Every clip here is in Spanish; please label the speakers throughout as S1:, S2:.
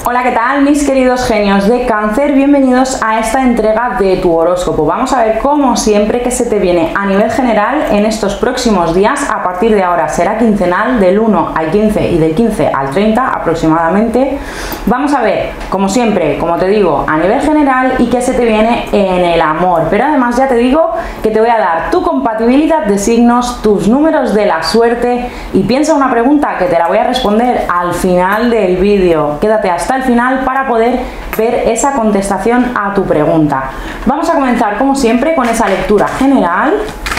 S1: Hola, ¿qué tal mis queridos genios de Cáncer? Bienvenidos a esta entrega de tu horóscopo. Vamos a ver como siempre qué se te viene a nivel general en estos próximos días. A partir de ahora será quincenal del 1 al 15 y del 15 al 30 aproximadamente. Vamos a ver como siempre, como te digo, a nivel general y qué se te viene en el amor. Pero además ya te digo que te voy a dar tu compatibilidad de signos, tus números de la suerte y piensa una pregunta que te la voy a responder al final del vídeo. Quédate hasta el final para poder ver esa contestación a tu pregunta. Vamos a comenzar como siempre con esa lectura general,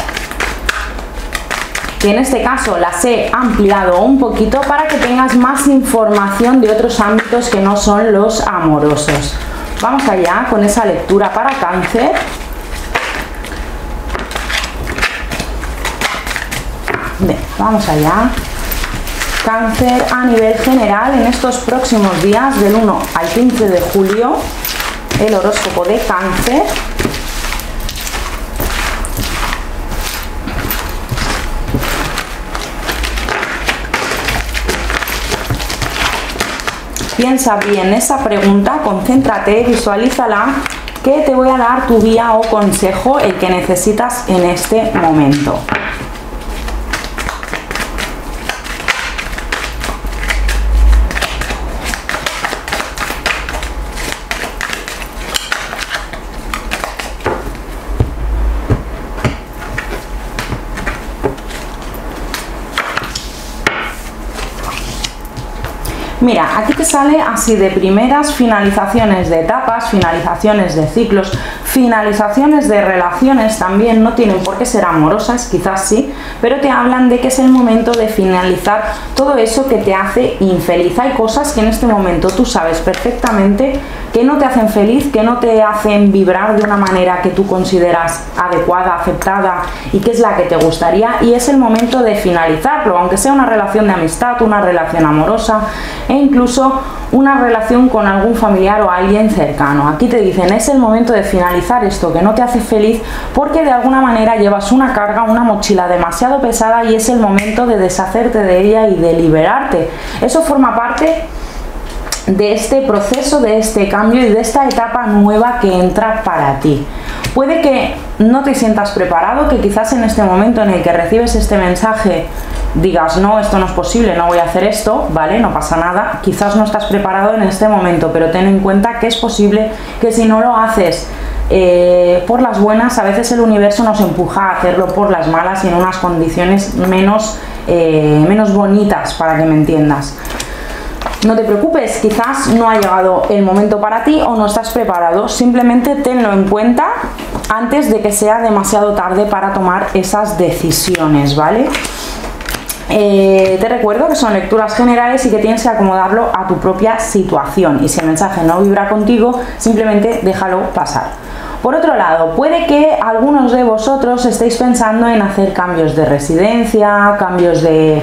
S1: que en este caso las he ampliado un poquito para que tengas más información de otros ámbitos que no son los amorosos. Vamos allá con esa lectura para Cáncer. Bien, vamos allá. Cáncer a nivel general en estos próximos días del 1 al 15 de julio, el horóscopo de Cáncer. Piensa bien esa pregunta, concéntrate, visualízala, que te voy a dar tu guía o consejo, el que necesitas en este momento. Mira, aquí te sale así de primeras finalizaciones de etapas, finalizaciones de ciclos, finalizaciones de relaciones también, no tienen por qué ser amorosas, quizás sí, pero te hablan de que es el momento de finalizar todo eso que te hace infeliz. Hay cosas que en este momento tú sabes perfectamente que no te hacen feliz, que no te hacen vibrar de una manera que tú consideras adecuada, aceptada y que es la que te gustaría, y es el momento de finalizarlo, aunque sea una relación de amistad, una relación amorosa e incluso una relación con algún familiar o alguien cercano. Aquí te dicen, es el momento de finalizar esto que no te hace feliz porque de alguna manera llevas una carga, una mochila demasiado pesada y es el momento de deshacerte de ella y de liberarte. Eso forma parte de este proceso, de este cambio y de esta etapa nueva que entra para ti. Puede que no te sientas preparado, que quizás en este momento en el que recibes este mensaje digas, no, esto no es posible, no voy a hacer esto, ¿vale? No pasa nada, quizás no estás preparado en este momento, pero ten en cuenta que es posible que si no lo haces por las buenas, a veces el universo nos empuja a hacerlo por las malas y en unas condiciones menos bonitas, para que me entiendas. No te preocupes, quizás no ha llegado el momento para ti o no estás preparado, simplemente tenlo en cuenta antes de que sea demasiado tarde para tomar esas decisiones, ¿vale? Te recuerdo que son lecturas generales y que tienes que acomodarlo a tu propia situación, y si el mensaje no vibra contigo, simplemente déjalo pasar. Por otro lado, puede que algunos de vosotros estéis pensando en hacer cambios de residencia, cambios de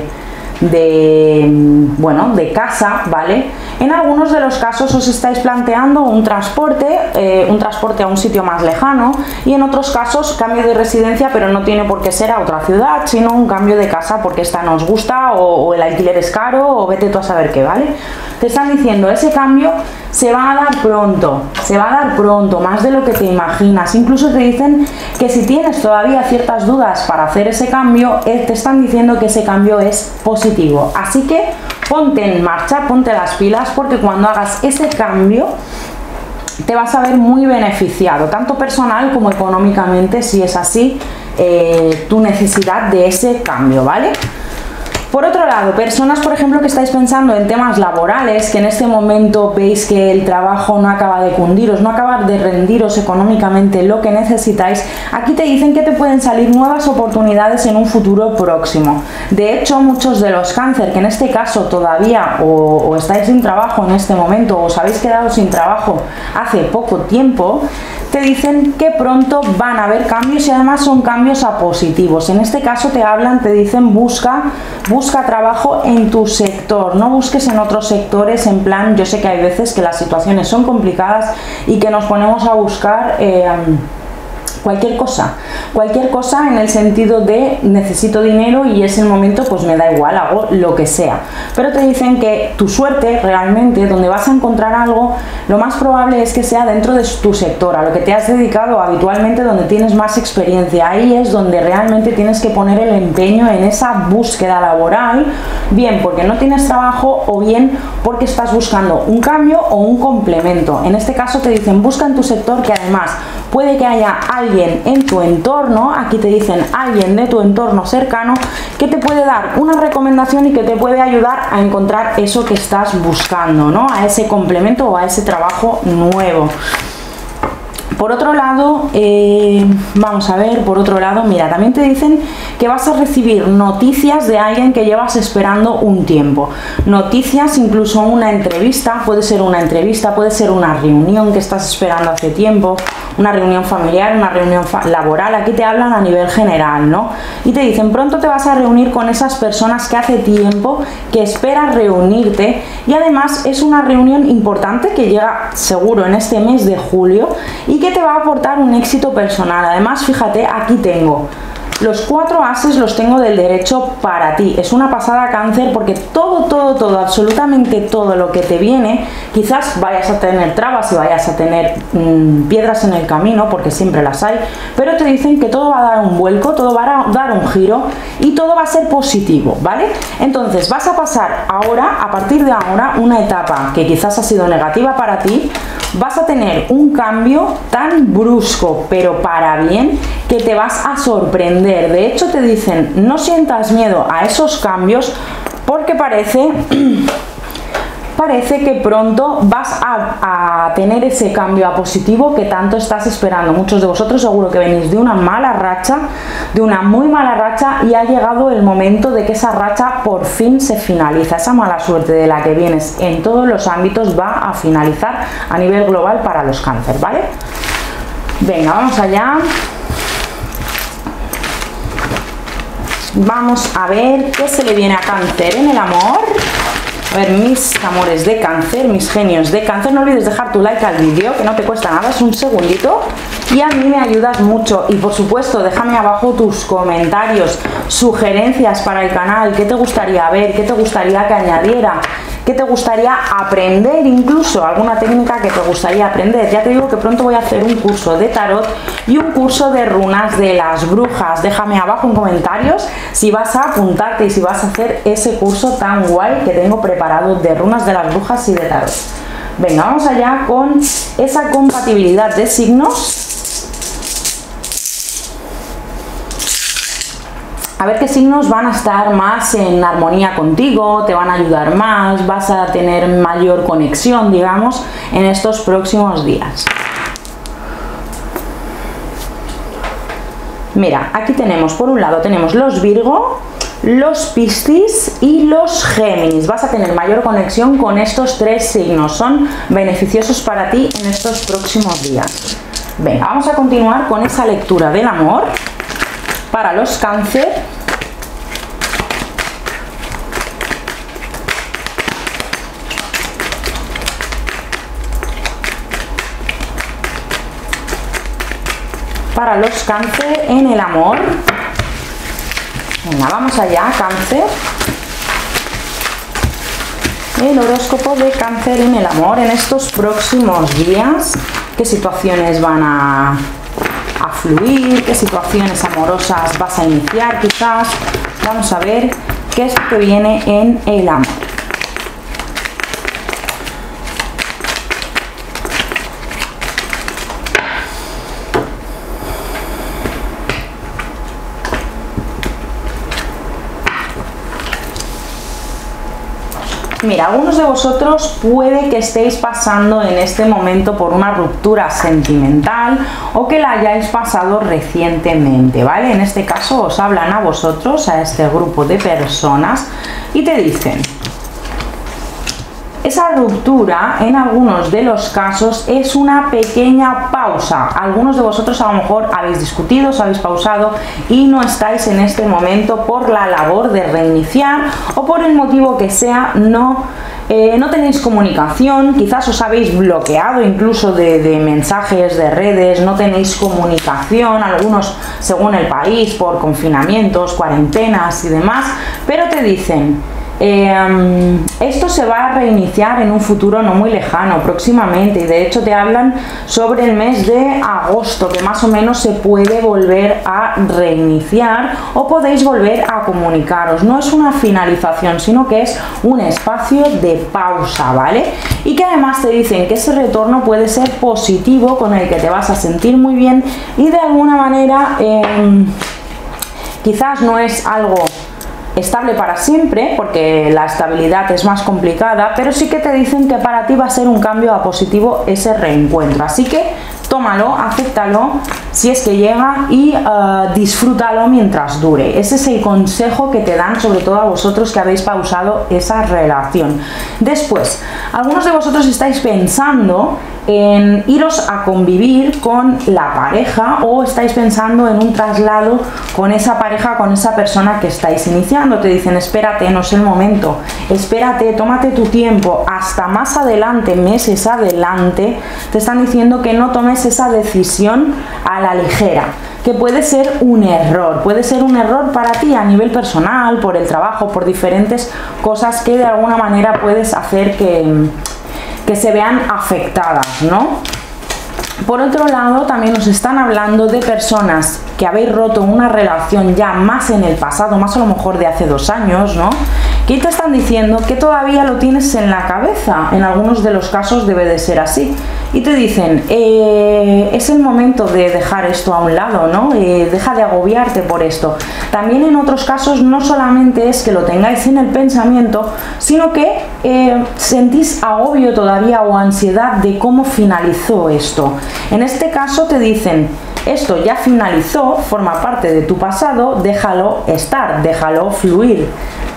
S1: casa, ¿vale? En algunos de los casos os estáis planteando un transporte a un sitio más lejano, y en otros casos cambio de residencia, pero no tiene por qué ser a otra ciudad, sino un cambio de casa porque esta no os gusta o el alquiler es caro o vete tú a saber qué, ¿vale? Te están diciendo, ese cambio se va a dar pronto, más de lo que te imaginas. Incluso te dicen que si tienes todavía ciertas dudas para hacer ese cambio, te están diciendo que ese cambio es positivo. Así que ponte en marcha, ponte las pilas, porque cuando hagas ese cambio te vas a ver muy beneficiado, tanto personal como económicamente, si es así tu necesidad de ese cambio, ¿vale? Por otro lado, personas, por ejemplo, que estáis pensando en temas laborales, que en este momento veis que el trabajo no acaba de cundiros, no acaba de rendiros económicamente lo que necesitáis, aquí te dicen que te pueden salir nuevas oportunidades en un futuro próximo. De hecho, muchos de los Cáncer, que en este caso todavía o estáis sin trabajo en este momento o os habéis quedado sin trabajo hace poco tiempo, te dicen que pronto van a haber cambios, y además son cambios a positivos. En este caso te hablan, te dicen busca trabajo en tu sector, no busques en otros sectores. En plan, yo sé que hay veces que las situaciones son complicadas y que nos ponemos a buscar cualquier cosa en el sentido de necesito dinero y es el momento, pues me da igual, hago lo que sea. Pero te dicen que tu suerte realmente, donde vas a encontrar algo, lo más probable es que sea dentro de tu sector, a lo que te has dedicado habitualmente, donde tienes más experiencia. Ahí es donde realmente tienes que poner el empeño en esa búsqueda laboral, bien porque no tienes trabajo o bien porque estás buscando un cambio o un complemento. En este caso te dicen busca en tu sector, que además puede que haya alguien en tu entorno, aquí te dicen alguien de tu entorno cercano que te puede dar una recomendación y que te puede ayudar a encontrar eso que estás buscando, ¿no? A ese complemento o a ese trabajo nuevo. Por otro lado, vamos a ver, por otro lado, mira, también te dicen que vas a recibir noticias de alguien que llevas esperando un tiempo. Noticias, incluso una entrevista, puede ser una reunión que estás esperando hace tiempo, una reunión familiar, una reunión laboral. Aquí te hablan a nivel general, ¿no? Y te dicen, pronto te vas a reunir con esas personas que hace tiempo que esperas reunirte, y además es una reunión importante que llega seguro en este mes de julio y que te va a aportar un éxito personal. Además, fíjate, aquí tengo los 4 ases, los tengo del derecho para ti. Es una pasada, Cáncer, porque todo, absolutamente todo lo que te viene, quizás vayas a tener trabas y vayas a tener piedras en el camino, porque siempre las hay, pero te dicen que todo va a dar un vuelco, todo va a dar un giro y todo va a ser positivo, ¿vale? Entonces vas a pasar ahora, a partir de ahora, una etapa que quizás ha sido negativa para ti. Vas a tener un cambio tan brusco, pero para bien, que te vas a sorprender. De hecho, te dicen, no sientas miedo a esos cambios, porque parece que pronto vas a tener ese cambio a positivo que tanto estás esperando. Muchos de vosotros seguro que venís de una mala racha, de una muy mala racha, y ha llegado el momento de que esa racha por fin se finaliza. Esa mala suerte de la que vienes en todos los ámbitos va a finalizar a nivel global para los Cáncer, ¿vale? Venga, vamos allá. Vamos a ver qué se le viene a Cáncer en el amor. A ver, mis amores de Cáncer, mis genios de Cáncer, no olvides dejar tu like al vídeo, que no te cuesta nada, es un segundito y a mí me ayudas mucho. Y por supuesto, déjame abajo tus comentarios, sugerencias para el canal, qué te gustaría ver, qué te gustaría que añadiera, qué te gustaría aprender, incluso alguna técnica que te gustaría aprender. Ya te digo que pronto voy a hacer un curso de tarot y un curso de runas de las brujas. Déjame abajo en comentarios si vas a apuntarte y si vas a hacer ese curso tan guay que tengo preparado de runas de las brujas y de tarot. Venga, vamos allá con esa compatibilidad de signos. A ver qué signos van a estar más en armonía contigo, te van a ayudar más, vas a tener mayor conexión, digamos, en estos próximos días. Mira, aquí tenemos, por un lado, tenemos los Virgo, los Piscis y los Géminis. Vas a tener mayor conexión con estos 3 signos, son beneficiosos para ti en estos próximos días. Venga, vamos a continuar con esa lectura del amor para los Cáncer. Para los Cáncer en el amor. Venga, vamos allá, Cáncer. El horóscopo de Cáncer en el amor en estos próximos días. ¿Qué situaciones van a fluir? ¿Qué situaciones amorosas vas a iniciar quizás? Vamos a ver qué es lo que viene en el amor. Mira, algunos de vosotros puede que estéis pasando en este momento por una ruptura sentimental o que la hayáis pasado recientemente, ¿vale? En este caso os hablan a vosotros, a este grupo de personas, y te dicen: Esa ruptura en algunos de los casos es una pequeña pausa. Algunos de vosotros a lo mejor habéis discutido, os habéis pausado y no estáis en este momento por la labor de reiniciar o por el motivo que sea, no tenéis comunicación, quizás os habéis bloqueado incluso de mensajes, de redes, no tenéis comunicación, algunos según el país, por confinamientos, cuarentenas y demás, pero te dicen, esto se va a reiniciar en un futuro no muy lejano, próximamente, y de hecho te hablan sobre el mes de agosto, que más o menos se puede volver a reiniciar o podéis volver a comunicaros. No es una finalización, sino que es un espacio de pausa, ¿vale? Y que además te dicen que ese retorno puede ser positivo, con el que te vas a sentir muy bien y de alguna manera quizás no es algo estable para siempre, porque la estabilidad es más complicada, pero sí que te dicen que para ti va a ser un cambio a positivo ese reencuentro. Así que tómalo, acéptalo si es que llega y disfrútalo mientras dure. Ese es el consejo que te dan, sobre todo a vosotros que habéis pausado esa relación. Después, algunos de vosotros estáis pensando en iros a convivir con la pareja o estáis pensando en un traslado con esa pareja, con esa persona que estáis iniciando. Te dicen, espérate, no es el momento, espérate, tómate tu tiempo, hasta más adelante, meses adelante. Te están diciendo que no tomes esa decisión a la ligera, que puede ser un error para ti a nivel personal, por el trabajo, por diferentes cosas que de alguna manera puedes hacer que se vean afectadas, ¿no? Por otro lado, también nos están hablando de personas que habéis roto una relación ya más en el pasado, más a lo mejor de hace 2 años, ¿no? Que te están diciendo que todavía lo tienes en la cabeza. En algunos de los casos debe de ser así. Y te dicen, es el momento de dejar esto a un lado, ¿no? Deja de agobiarte por esto. También en otros casos no solamente es que lo tengáis en el pensamiento, sino que sentís agobio todavía o ansiedad de cómo finalizó esto. En este caso te dicen, esto ya finalizó, forma parte de tu pasado, déjalo estar, déjalo fluir.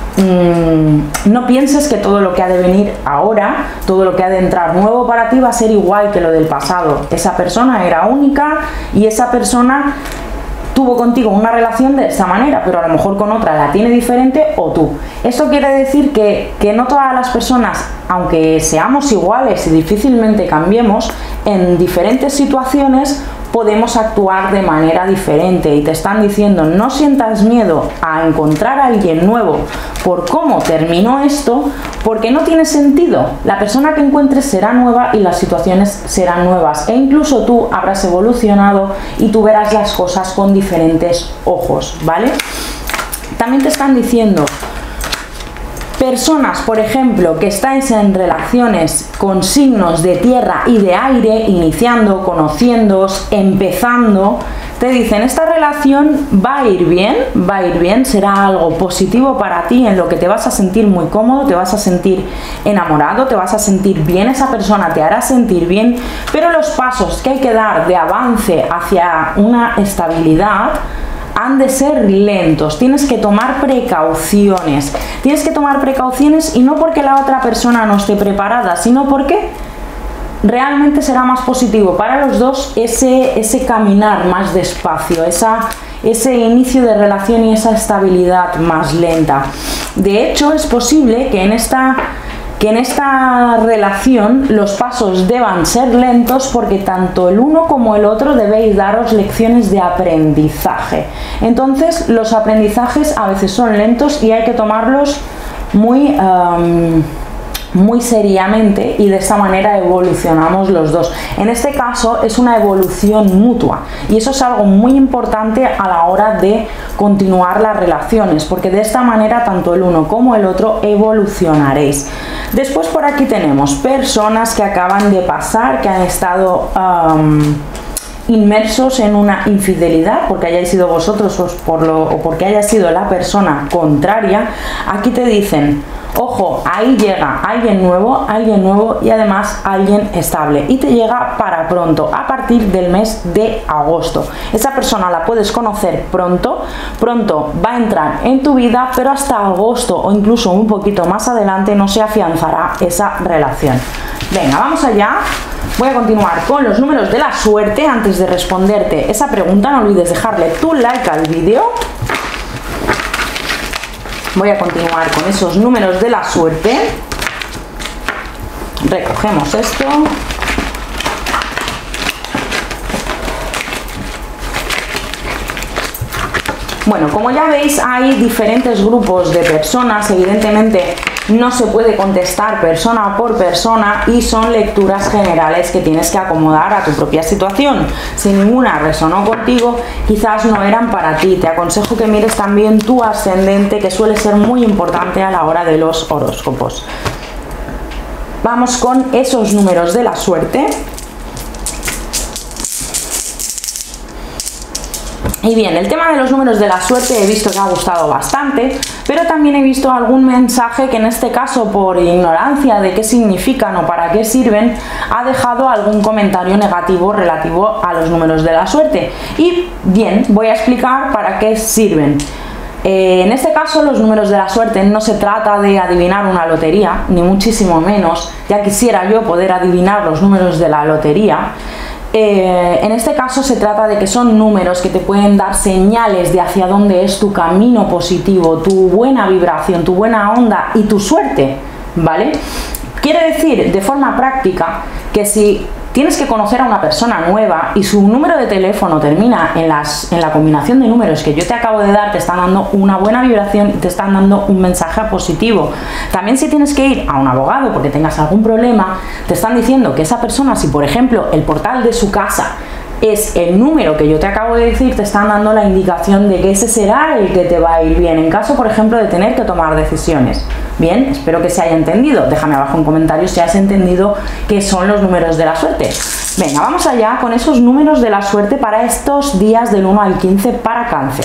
S1: No pienses que todo lo que ha de venir ahora, todo lo que ha de entrar nuevo para ti va a ser igual que lo del pasado. Esa persona era única y esa persona tuvo contigo una relación de esta manera, pero a lo mejor con otra la tiene diferente o tú. Esto quiere decir que no todas las personas, aunque seamos iguales y difícilmente cambiemos, en diferentes situaciones podemos actuar de manera diferente, y te están diciendo, no sientas miedo a encontrar a alguien nuevo por cómo terminó esto, porque no tiene sentido. La persona que encuentres será nueva y las situaciones serán nuevas, e incluso tú habrás evolucionado y tú verás las cosas con diferentes ojos, ¿vale? También te están diciendo, personas, por ejemplo, que estáis en relaciones con signos de tierra y de aire, iniciando, conociéndoos, empezando, te dicen, esta relación va a ir bien, será algo positivo para ti, en lo que te vas a sentir muy cómodo, te vas a sentir enamorado, te vas a sentir bien, esa persona te hará sentir bien, pero los pasos que hay que dar de avance hacia una estabilidad han de ser lentos. Tienes que tomar precauciones. Y no porque la otra persona no esté preparada, sino porque realmente será más positivo para los dos ese caminar más despacio, ese inicio de relación y esa estabilidad más lenta. De hecho, es posible que en esta relación los pasos deban ser lentos, porque tanto el uno como el otro debéis daros lecciones de aprendizaje. Entonces los aprendizajes a veces son lentos y hay que tomarlos muy seriamente, y de esta manera evolucionamos los dos. En este caso es una evolución mutua, y eso es algo muy importante a la hora de continuar las relaciones, porque de esta manera tanto el uno como el otro evolucionaréis. Después por aquí tenemos personas que acaban de pasar, que han estado inmersos en una infidelidad, porque hayáis sido vosotros o porque haya sido la persona contraria. Aquí te dicen, Ojo, ahí llega alguien nuevo y además alguien estable, y te llega para pronto, a partir del mes de agosto. Esa persona la puedes conocer pronto va a entrar en tu vida, pero hasta agosto o incluso un poquito más adelante no se afianzará esa relación. Venga, vamos allá. Voy a continuar con los números de la suerte. Antes de responderte esa pregunta, no olvides dejarle tu like al vídeo. Voy a continuar con esos números de la suerte. Recogemos esto. Bueno, como ya veis, hay diferentes grupos de personas. Evidentemente no se puede contestar persona por persona y son lecturas generales que tienes que acomodar a tu propia situación. Si ninguna resonó contigo, quizás no eran para ti. Te aconsejo que mires también tu ascendente, que suele ser muy importante a la hora de los horóscopos. Vamos con esos números de la suerte. Y bien, el tema de los números de la suerte he visto que ha gustado bastante, pero también he visto algún mensaje que en este caso, por ignorancia de qué significan o para qué sirven, ha dejado algún comentario negativo relativo a los números de la suerte. Y bien, voy a explicar para qué sirven. En este caso, los números de la suerte no se trata de adivinar una lotería, ni muchísimo menos. Ya quisiera yo poder adivinar los números de la lotería. En este caso se trata de que son números que te pueden dar señales de hacia dónde es tu camino positivo, tu buena vibración, tu buena onda y tu suerte, ¿vale? Quiere decir, de forma práctica, que si tienes que conocer a una persona nueva y su número de teléfono termina en la combinación de números que yo te acabo de dar, te están dando una buena vibración y te están dando un mensaje positivo. También si tienes que ir a un abogado porque tengas algún problema, te están diciendo que esa persona, si por ejemplo el portal de su casa es el número que yo te acabo de decir, te están dando la indicación de que ese será el que te va a ir bien en caso, por ejemplo, de tener que tomar decisiones. Bien, espero que se haya entendido. Déjame abajo en comentarios si has entendido qué son los números de la suerte. Venga, vamos allá con esos números de la suerte para estos días del 1 al 15 para Cáncer.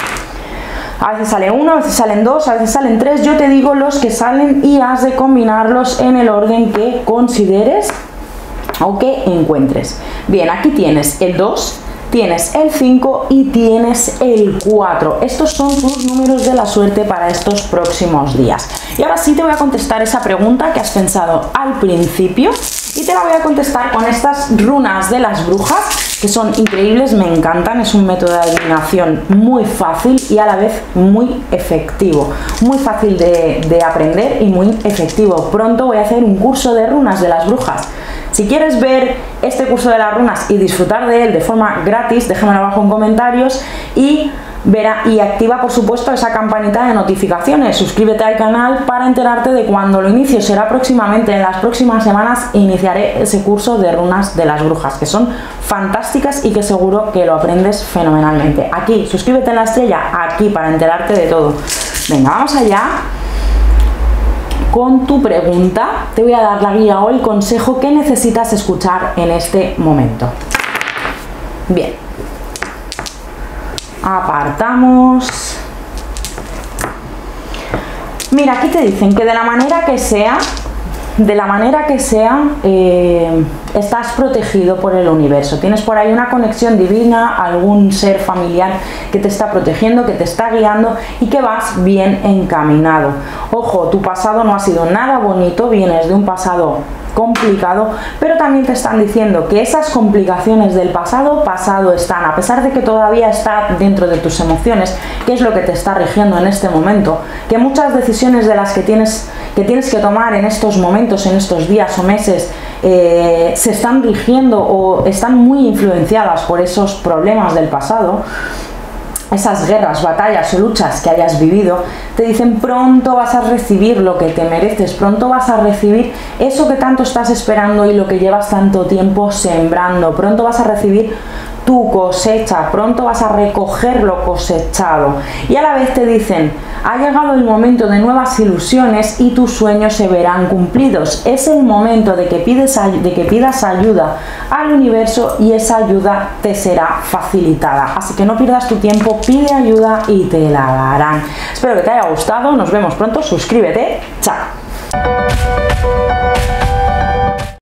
S1: A veces sale 1, a veces salen 2, a veces salen 3. Yo te digo los que salen y has de combinarlos en el orden que consideres o que encuentres. Bien, aquí tienes el 2, tienes el 5 y tienes el 4. Estos son tus números de la suerte para estos próximos días. Y ahora sí te voy a contestar esa pregunta que has pensado al principio y te la voy a contestar con estas runas de las brujas, que son increíbles, me encantan. Es un método de adivinación muy fácil y a la vez muy efectivo. Muy fácil de aprender y muy efectivo. Pronto voy a hacer un curso de runas de las brujas. Si quieres ver este curso de las runas y disfrutar de él de forma gratis, déjamelo abajo en comentarios y activa por supuesto esa campanita de notificaciones. Suscríbete al canal para enterarte de cuando lo inicio. Será próximamente, en las próximas semanas iniciaré ese curso de runas de las brujas, que son fantásticas y que seguro que lo aprendes fenomenalmente. Aquí, suscríbete en la estrella, aquí, para enterarte de todo. Venga, vamos allá con tu pregunta. Te voy a dar la guía o el consejo que necesitas escuchar en este momento. Bien, apartamos. Mira, aquí te dicen que de la manera que sea, estás protegido por el universo. Tienes por ahí una conexión divina, algún ser familiar que te está protegiendo, que te está guiando y que vas bien encaminado. Ojo, tu pasado no ha sido nada bonito, vienes de un pasado complicado, pero también te están diciendo que esas complicaciones del pasado están, a pesar de que todavía está dentro de tus emociones, que es lo que te está rigiendo en este momento, que muchas decisiones de las que tienes que tomar en estos momentos, en estos días o meses, se están rigiendo o están muy influenciadas por esos problemas del pasado. Esas guerras, batallas o luchas que hayas vivido, te dicen pronto vas a recibir lo que te mereces, pronto vas a recibir eso que tanto estás esperando y lo que llevas tanto tiempo sembrando, pronto vas a recibir tu cosecha, pronto vas a recoger lo cosechado. Y a la vez te dicen, ha llegado el momento de nuevas ilusiones y tus sueños se verán cumplidos. Es el momento de que pidas ayuda al universo y esa ayuda te será facilitada. Así que no pierdas tu tiempo, pide ayuda y te la darán. Espero que te haya gustado, nos vemos pronto, suscríbete, chao.